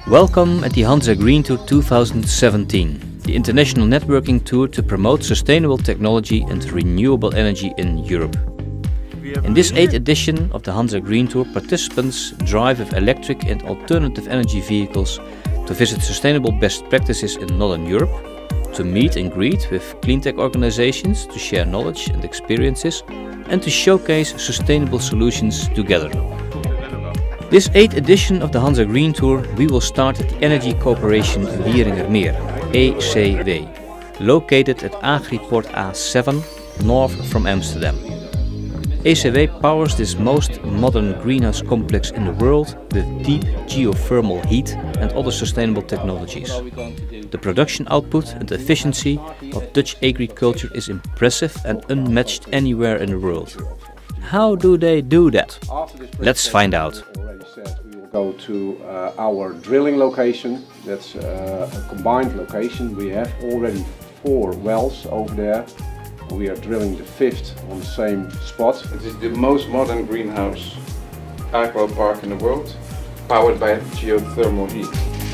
Welcome at the Hansa Green Tour 2017, the international networking tour to promote sustainable technology and renewable energy in Europe. In this 8th edition of the Hansa Green Tour, participants drive with electric and alternative energy vehicles to visit sustainable best practices in Northern Europe, to meet and greet with cleantech organizations to share knowledge and experiences, and to showcase sustainable solutions together. This 8th edition of the Hansa Green Tour, we will start at the Energy Corporation Wieringermeer, ECW, located at Agriport A7, north from Amsterdam. ECW powers this most modern greenhouse complex in the world with deep geothermal heat and other sustainable technologies. The production output and efficiency of Dutch agriculture is impressive and unmatched anywhere in the world. How do they do that? Let's find out. We will go to our drilling location. That's a combined location. We have already 4 wells over there. We are drilling the 5th on the same spot. It is the most modern greenhouse agro park in the world, powered by geothermal heat.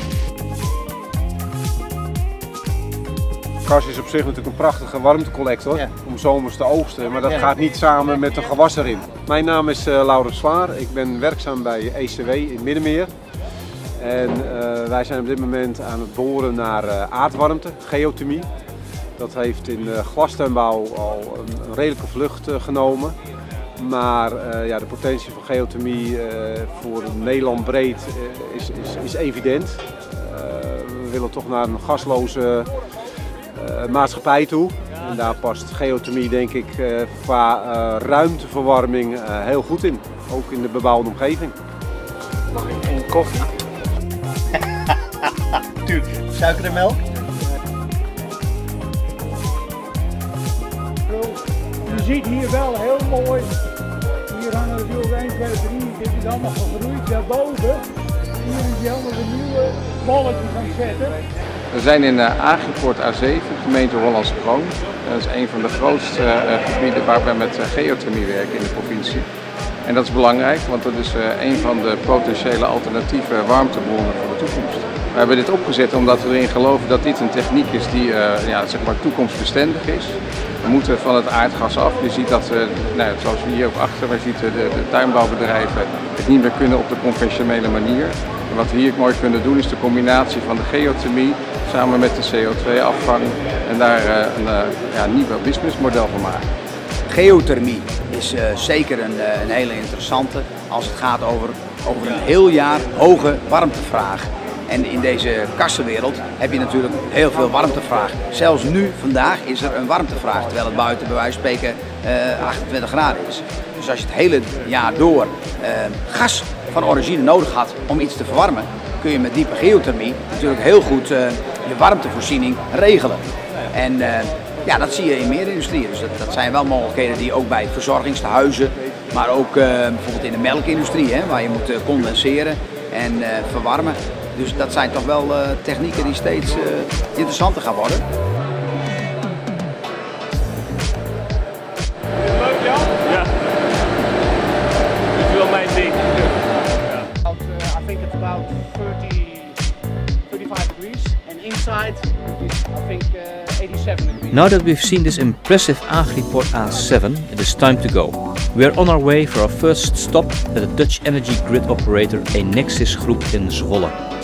Gas is op zich natuurlijk een prachtige warmtecollector om zomers te oogsten, maar dat gaat niet samen met een gewas erin. Mijn naam is Laurens Zwaar, ik ben werkzaam bij ECW in Middenmeer. En wij zijn op dit moment aan het boren naar aardwarmte, geothermie. Dat heeft in de glastuinbouw al een redelijke vlucht genomen. Maar de potentie van geothermie voor Nederland breed is evident. We willen toch naar een gasloze maatschappij toe. En daar past geothermie denk ik qua ruimteverwarming heel goed in. Ook in de bebouwde omgeving. Mag ik een koffie? Tuurlijk. Suiker en melk? Je ziet hier wel heel mooi, hier hangen natuurlijk 1, 2, 3, dit is allemaal gegroeid daarboven. Hier is hij allemaal de nieuwe bolletjes aan het zetten. We zijn in Agriport A7, gemeente Hollandse Kroon. Dat is een van de grootste gebieden waar we met geothermie werken in de provincie. En dat is belangrijk, want dat is een van de potentiële alternatieve warmtebronnen voor de toekomst. We hebben dit opgezet omdat we erin geloven dat dit een techniek is die zeg maar toekomstbestendig is. We moeten van het aardgas af. Je ziet dat, zoals we hier ook achter, we zien de tuinbouwbedrijven het niet meer kunnen op de conventionele manier. En wat we hier mooi kunnen doen is de combinatie van de geothermie samen met de CO2-afvang en daar een nieuw businessmodel van maken. Geothermie is zeker een hele interessante als het gaat over een heel jaar hoge warmtevraag. En in deze kassenwereld heb je natuurlijk heel veel warmtevraag. Zelfs nu, vandaag, is er een warmtevraag, terwijl het buiten bij wijze van spreken 28 graden is. Dus als je het hele jaar door gas van origine nodig had om iets te verwarmen, kun je met diepe geothermie natuurlijk heel goed je warmtevoorziening regelen. En dat zie je in meer industrieën. Dus dat zijn wel mogelijkheden die ook bij verzorgingstehuizen, maar ook bijvoorbeeld in de melkindustrie, waar je moet condenseren en verwarmen. Dus dat zijn toch wel technieken die steeds interessanter gaan worden. Leuk Jan? Ja. Dit is wel mijn ding. I think it's about 35 degrees and inside I think 87 degrees. Now that we've seen this impressive Agriport A7, it is time to go. We are on our way for our first stop at the Dutch energy grid operator Enexis Group in Zwolle.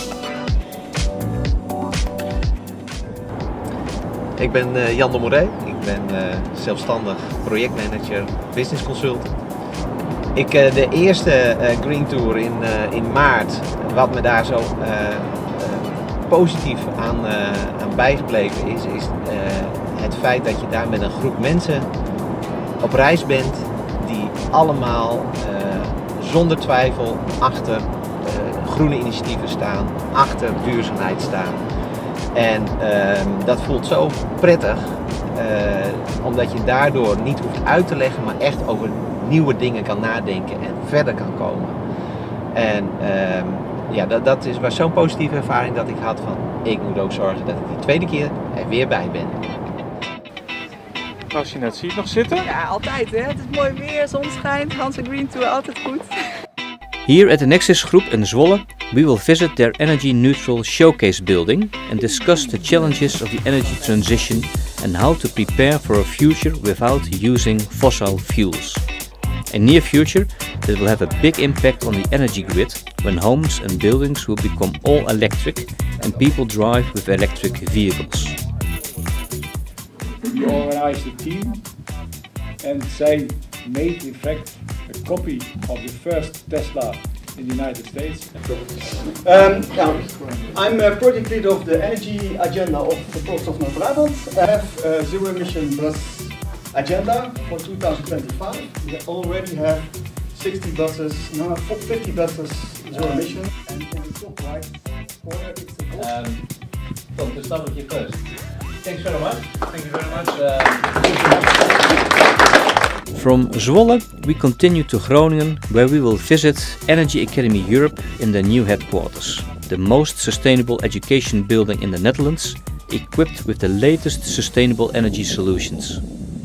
Ik ben Jan de Moré, ik ben zelfstandig projectmanager, business consult. De eerste Green Tour in maart, wat me daar zo positief aan bijgebleven is het feit dat je daar met een groep mensen op reis bent die allemaal zonder twijfel achter groene initiatieven staan, achter duurzaamheid staan. En dat voelt zo prettig, omdat je daardoor niet hoeft uit te leggen, maar echt over nieuwe dingen kan nadenken en verder kan komen. En dat was zo'n positieve ervaring dat ik had van, ik moet ook zorgen dat ik die tweede keer er weer bij ben. Als je net ziet, nog zitten? Ja, altijd hè. Het is mooi weer, zon schijnt, Hansa Green Tour, altijd goed. Here at the Enexis Group in Zwolle, We will visit their energy-neutral showcase building and discuss the challenges of the energy transition and how to prepare for a future without using fossil fuels. In near future, that will have a big impact on the energy grid when homes and buildings will become all electric and people drive with electric vehicles. We organized a team and they made in fact a copy of the first Tesla in the United States. I'm a project leader of the energy agenda of the Province of Noord-Brabant. I have a zero emission bus agenda for 2025. We already have 50 buses zero emission. And in the top right corner it's the cost. Tom, to start with you first. Thanks very much. Thank you very much. From Zwolle, we continue to Groningen, where we will visit Energy Academy Europe in their new headquarters, the most sustainable education building in the Netherlands, equipped with the latest sustainable energy solutions.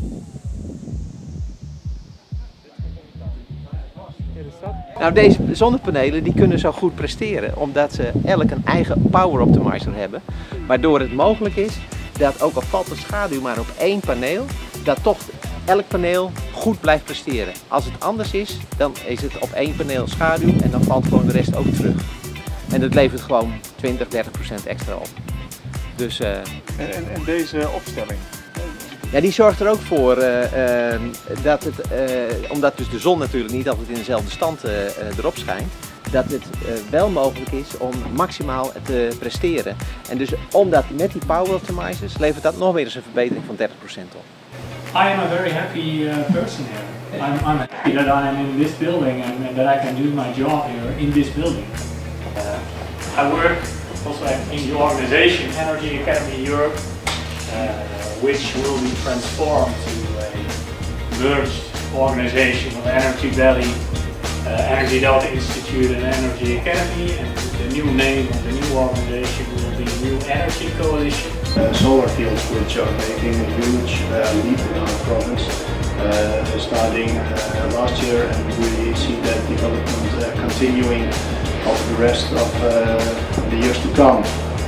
Nou, deze zonnepanelen die kunnen zo goed presteren omdat ze elk een eigen power optimizer hebben, waardoor het mogelijk is dat ook al valt de schaduw maar op één paneel, dat toch elk paneel goed blijft presteren. Als het anders is, dan is het op één paneel schaduw en dan valt gewoon de rest ook terug. En dat levert gewoon 20-30% extra op. Dus, en deze opstelling? Ja, die zorgt er ook voor dat het, omdat dus de zon natuurlijk niet altijd in dezelfde stand erop schijnt, dat het wel mogelijk is om maximaal te presteren. En dus omdat met die power optimizers levert dat nog weer eens een verbetering van 30% op. I am a very happy person here. I'm happy that I am in this building and that I can do my job here in this building. I work also in the organization Energy Academy Europe, which will be transformed to a merged organization of Energy Valley, Energy Delta Institute and Energy Academy, and the new name of the new organization will be New Energy Coalition. Solar fields which are making a huge leap in our province, starting last year, and we see that development continuing over the rest of the years to come.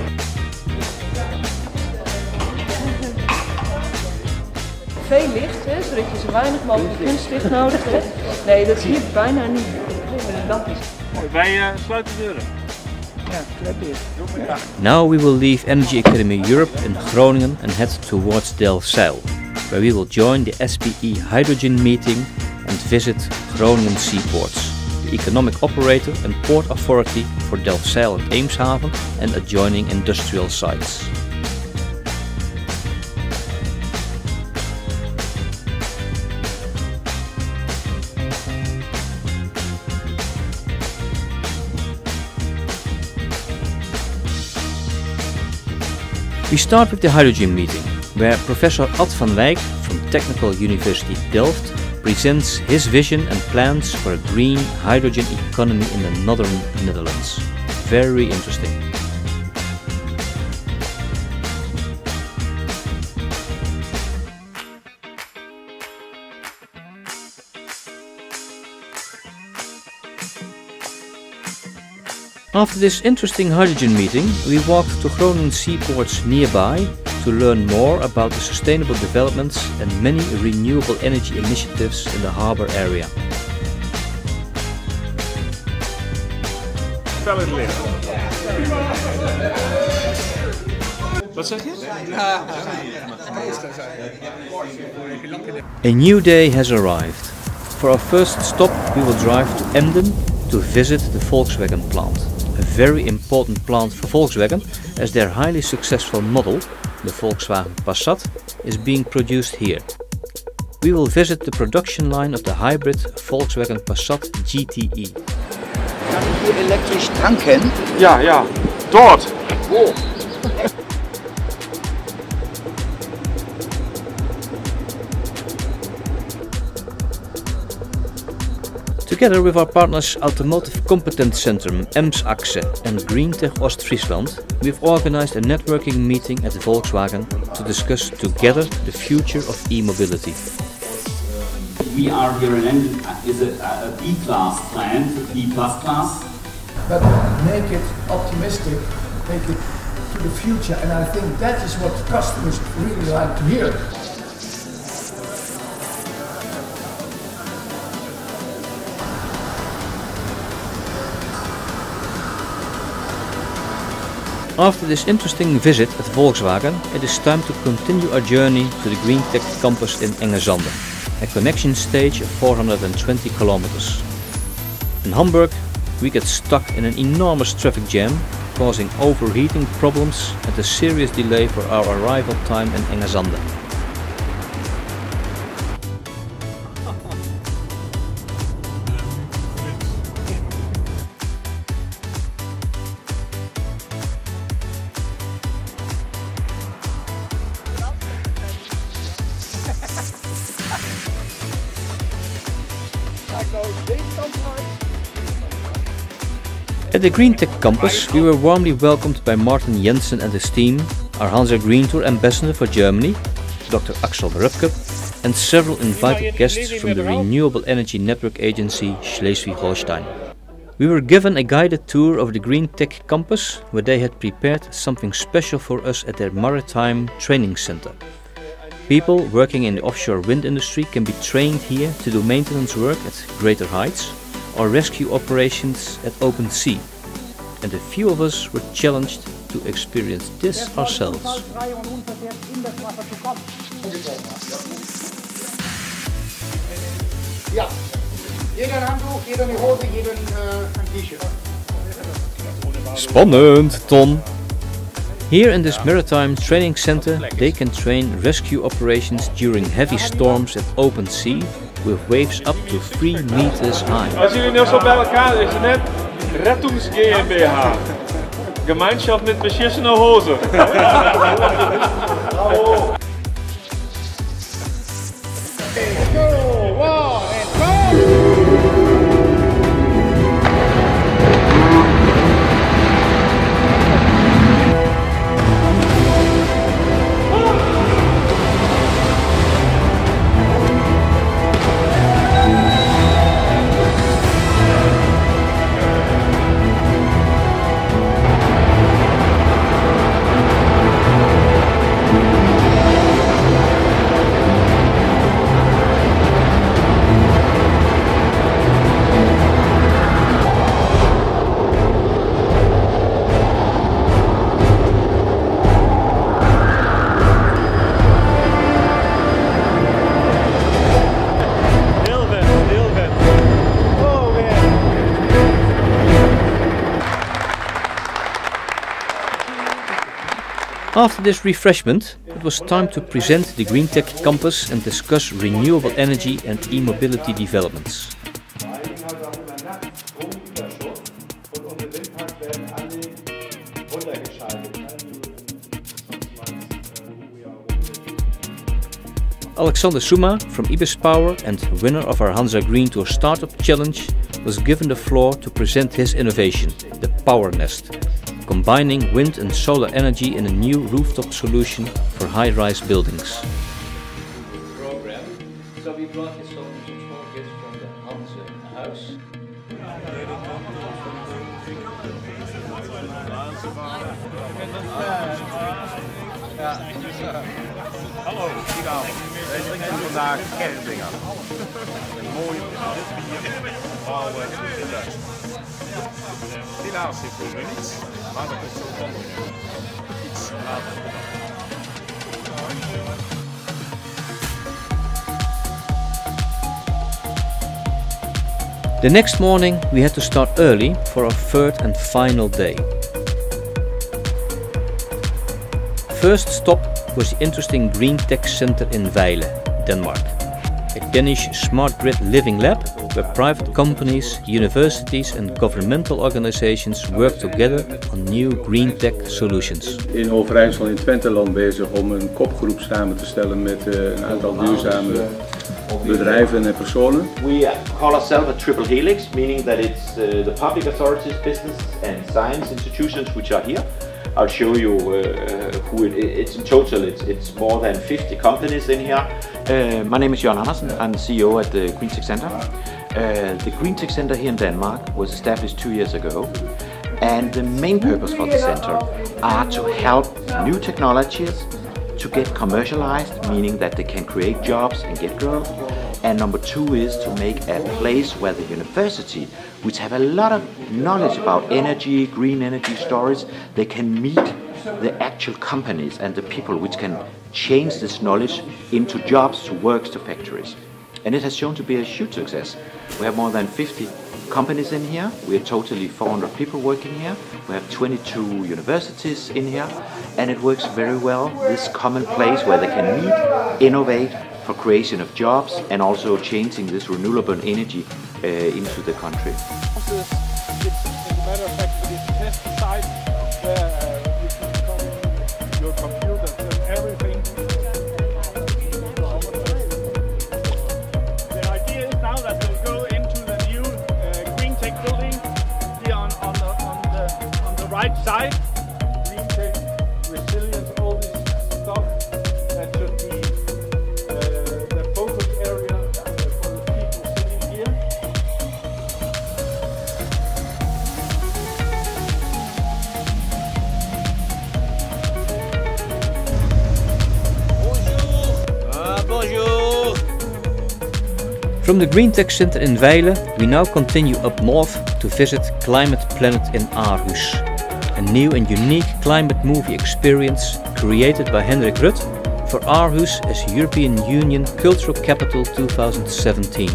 Veel licht, hè, zodat je zo weinig mogelijk kunstlicht nodig hebt. Nee, dat zie je bijna niet. Dat is... Wij sluiten de deuren. Now we will leave Energy Academy Europe in Groningen and head towards Delfzijl, where we will join the SPE Hydrogen meeting and visit Groningen Seaports, the economic operator and port authority for Delfzijl and Eemshaven and adjoining industrial sites. We start with the hydrogen meeting, where Professor Ad van Wijk from Technical University Delft presents his vision and plans for a green hydrogen economy in the northern Netherlands. Very interesting. After this interesting hydrogen meeting, we walked to Groningen seaports nearby to learn more about the sustainable developments and many renewable energy initiatives in the harbour area. Spel het licht. Wat zeg je? A new day has arrived. For our first stop, we will drive to Emden to visit the Volkswagen plant. A very important plant for Volkswagen, as their highly successful model, the Volkswagen Passat, is being produced here. We will visit the production line of the hybrid Volkswagen Passat GTE. Kan ik hier elektrisch tanken? Ja, dort! Oh. Together with our partners Automotive Competence Centrum EMS-Achse and GreenTech Ostfriesland, we've organized a networking meeting at Volkswagen to discuss together the future of e-mobility. We are here in Emden, is a B-class plant, B++. but make it optimistic, make it to the future, and I think that is what customers really like to hear. After this interesting visit at Volkswagen, it is time to continue our journey to the GreenTech campus in Engesande, a connection stage of 420 kilometers. In Hamburg, we get stuck in an enormous traffic jam, causing overheating problems and a serious delay for our arrival time in Engesande. At the GreenTech campus, we were warmly welcomed by Martin Jensen and his team, our Hansa Green Tour ambassador for Germany, Dr. Axel Röpke, and several invited guests from the renewable energy network agency Schleswig-Holstein. We were given a guided tour of the GreenTech campus, where they had prepared something special for us at their maritime training center. People working in the offshore wind industry can be trained here to do maintenance work at greater heights or rescue operations at open sea. And a few of us were challenged to experience this ourselves. Ja, jeder ein Handtuch, jeder eine Hose, jeder ein T-Shirt. Spannend, Ton! Here in this maritime training center, they can train rescue operations during heavy storms at open sea with waves up to 3 meters high. Als jullie nu zo bij elkaar is, net Rettungs GmbH. Gemeinschaft met beschissene Hose. After this refreshment, it was time to present the GreenTech campus and discuss renewable energy and e-mobility developments. Alexander Suma from Ibis Power and winner of our Hansa Green Tour Startup Challenge was given the floor to present his innovation, the Power Nest, combining wind and solar energy in a new rooftop solution for high-rise buildings. So we brought you some small gifts from the Hansa house. Hallo, goedenavond. Wij drinken vandaag kerstdingen. Een mooie bier. Helaas heeft het nu niet, maar dat is zo van iets later. The next morning we had to start early for our third and final day. First stop was the interesting GreenTech Center in Vejle, Denmark. A Danish smart grid living lab where private companies, universities and governmental organizations work together on new GreenTech solutions. In Overijssel in Twenteland bezig om een kopgroep samen te stellen met een aantal duurzame bedrijven en personen. We call ourselves a triple helix, meaning that it's the public authorities, business and science institutions which are here. I'll show you who it's in total. It's more than 50 companies in here. My name is Jørgen Andersen. I'm the CEO at the GreenTech Center. The GreenTech Center here in Denmark was established 2 years ago, and the main purpose for the center are to help new technologies to get commercialized, meaning that they can create jobs and get growth. And number 2 is to make a place where the university, which have a lot of knowledge about energy, green energy storage, they can meet the actual companies and the people which can change this knowledge into jobs, to works, to factories. And it has shown to be a huge success. We have more than 50 companies in here. We are totally 400 people working here. We have 22 universities in here, and it works very well. This common place where they can meet, innovate for creation of jobs, and also changing this renewable energy into the country. As a matter of fact, it is a test site where you can connect your computers and everything. The idea is now that we'll go into the new GreenTech building here on the right side. GreenTech, resilience, all this stuff that should be the focus area for the people sitting here. Bonjour! From the GreenTech Center in Weile, we now continue up north to visit Climate Planet in Aarhus, a new and unique climate movie experience created by Henrik Rutt for Aarhus as European Union Cultural Capital 2017.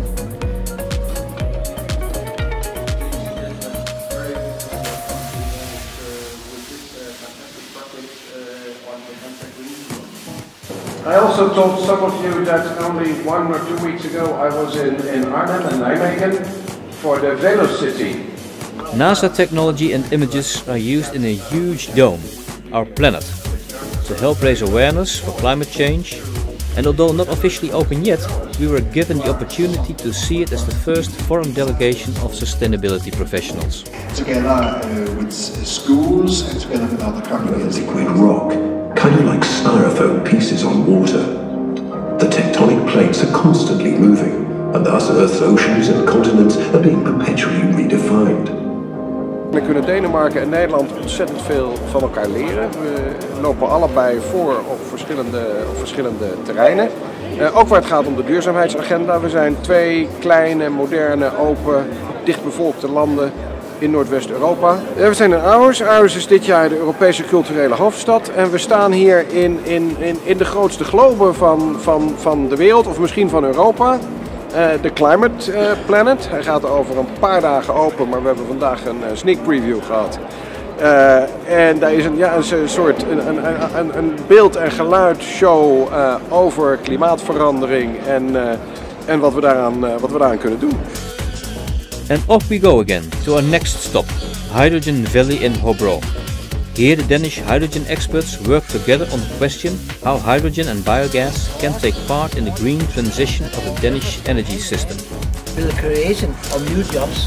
I also told some of you that only 1 or 2 weeks ago I was in Arnhem and Nijmegen for the Velocity. NASA technology and images are used in a huge dome, our planet, to help raise awareness for climate change. And although not officially open yet, we were given the opportunity to see it as the first foreign delegation of sustainability professionals. Together with schools and together with other companies. Liquid rock, kind of like styrofoam pieces on water. The tectonic plates are constantly moving, and thus Earth's oceans and continents are being perpetually redefined. We kunnen Denemarken en Nederland ontzettend veel van elkaar leren. We lopen allebei voor op verschillende terreinen. Ook waar het gaat om de duurzaamheidsagenda. We zijn 2 kleine, moderne, open, dichtbevolkte landen in Noordwest-Europa. We zijn in Aarhus. Aarhus is dit jaar de Europese culturele hoofdstad. En we staan hier in de grootste globe van de wereld, of misschien van Europa. De Climate Planet. Hij gaat over een paar dagen open, maar we hebben vandaag een sneak preview gehad. En daar is een soort een beeld- en geluidsshow over klimaatverandering en wat we daaraan kunnen doen. And off we go again to our next stop, Hydrogen Valley in Hobro. Here the Danish hydrogen experts work together on the question how hydrogen and biogas can take part in the green transition of the Danish energy system. With the creation of new jobs.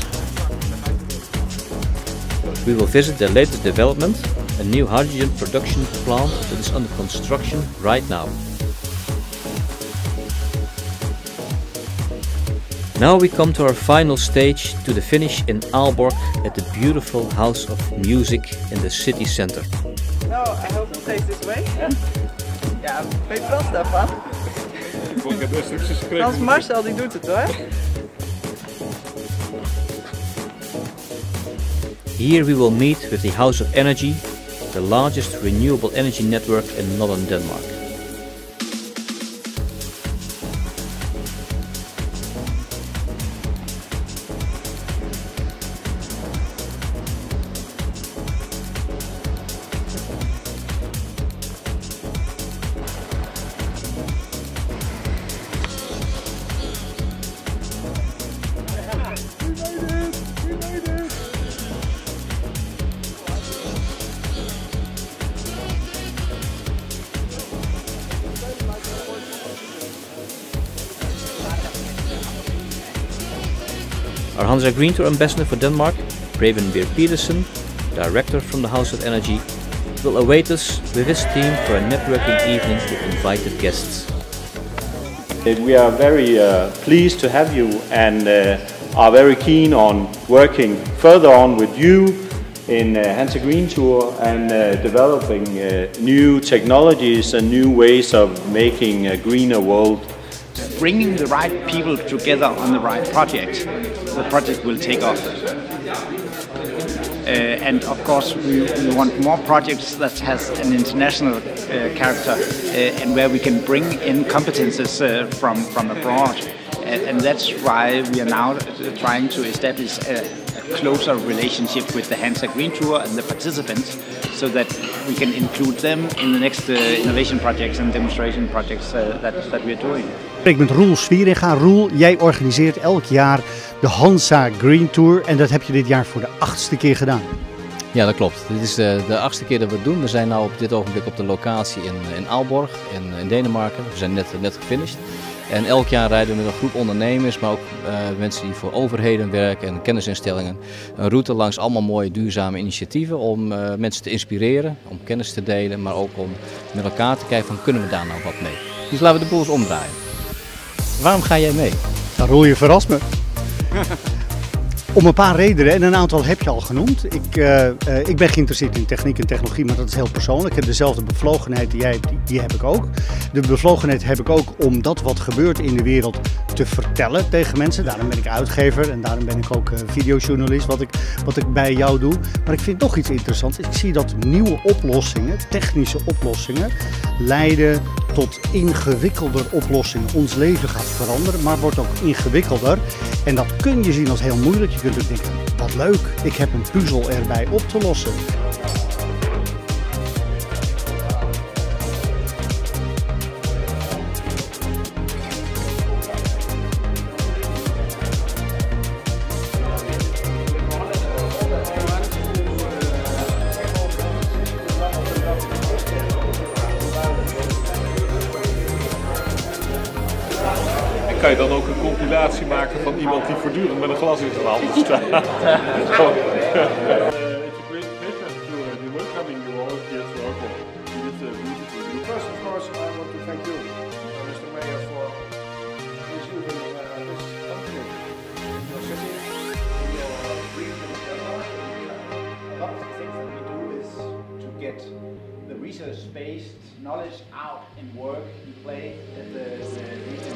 We will visit the latest development, a new hydrogen production plant that is under construction right now. Now we come to our final stage, to the finish in Aalborg at the beautiful House of Music in the city center. No, I hope it stays this way. Ja, weet je wel daarvan? Ik heb instructies gekregen. Hans Marcel die doet het hoor. Here we will meet with the House of Energy, the largest renewable energy network in northern Denmark. Our Hansa Green Tour ambassador for Denmark, Preben Beer Pedersen, director from the House of Energy, will await us with his team for a networking evening with invited guests. We are very pleased to have you, and are very keen on working further on with you in Hansa Green Tour and developing new technologies and new ways of making a greener world. Bringing the right people together on the right project, the project will take off. And of course we want more projects that has an international character and where we can bring in competences from abroad. And that's why we are now trying to establish a closer relationship with the Hansa Green Tour and the participants, so that we can include them in the next innovation projects and demonstration projects that we are doing. Ik spreek met Roel Swieringa. Roel, jij organiseert elk jaar de Hansa Green Tour en dat heb je dit jaar voor de 8e keer gedaan. Ja, dat klopt. Dit is de 8e keer dat we het doen. We zijn nu op dit ogenblik op de locatie in Aalborg in Denemarken. We zijn net gefinished. En elk jaar rijden we met een groep ondernemers, maar ook mensen die voor overheden werken en kennisinstellingen. Een route langs allemaal mooie duurzame initiatieven om mensen te inspireren, om kennis te delen, maar ook om met elkaar te kijken van kunnen we daar nou wat mee. Dus laten we de boel eens omdraaien. Waarom ga jij mee? Nou, Roel, je verrast me. Om een paar redenen, en een aantal heb je al genoemd. Ik ben geïnteresseerd in techniek en technologie, maar dat is heel persoonlijk. Ik heb dezelfde bevlogenheid die jij hebt, die heb ik ook. De bevlogenheid heb ik ook om dat wat gebeurt in de wereld te vertellen tegen mensen. Daarom ben ik uitgever en daarom ben ik ook videojournalist, wat ik bij jou doe. Maar ik vind nog iets interessants. Ik zie dat nieuwe oplossingen, technische oplossingen, leiden tot ingewikkelder oplossingen. Ons leven gaat veranderen, maar wordt ook ingewikkelder. En dat kun je zien als heel moeilijk. Je kunt ook denken, wat leuk, ik heb een puzzel erbij op te lossen. Kan je dan ook een compilatie maken van iemand die voortdurend met een glas in zijn handen staat? It's a great pleasure to be welcoming you all here to Aalborg. It's a beautiful view. First, of course, I want to thank you, Mr. Mayor, for receiving this company. Your city, your region of Denmark. A lot of the things that we do is to get the research-based knowledge out in work and play at the region.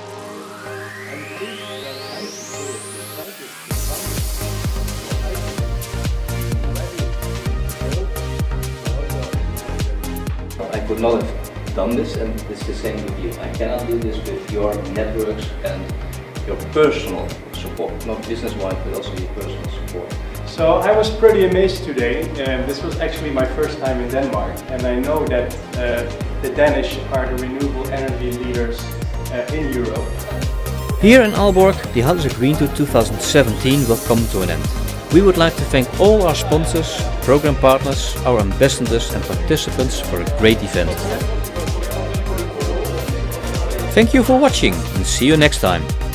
I could not have done this, and it's the same with you. I cannot do this with your networks and your personal support, not business-wise, but also your personal support. So I was pretty amazed today. This was actually my first time in Denmark, and I know that the Danish are the renewable energy leaders in Europe. Here in Aalborg, the Hansa Green Tour 2017 will come to an end. We would like to thank all our sponsors, program partners, our ambassadors and participants for a great event. Thank you for watching and see you next time.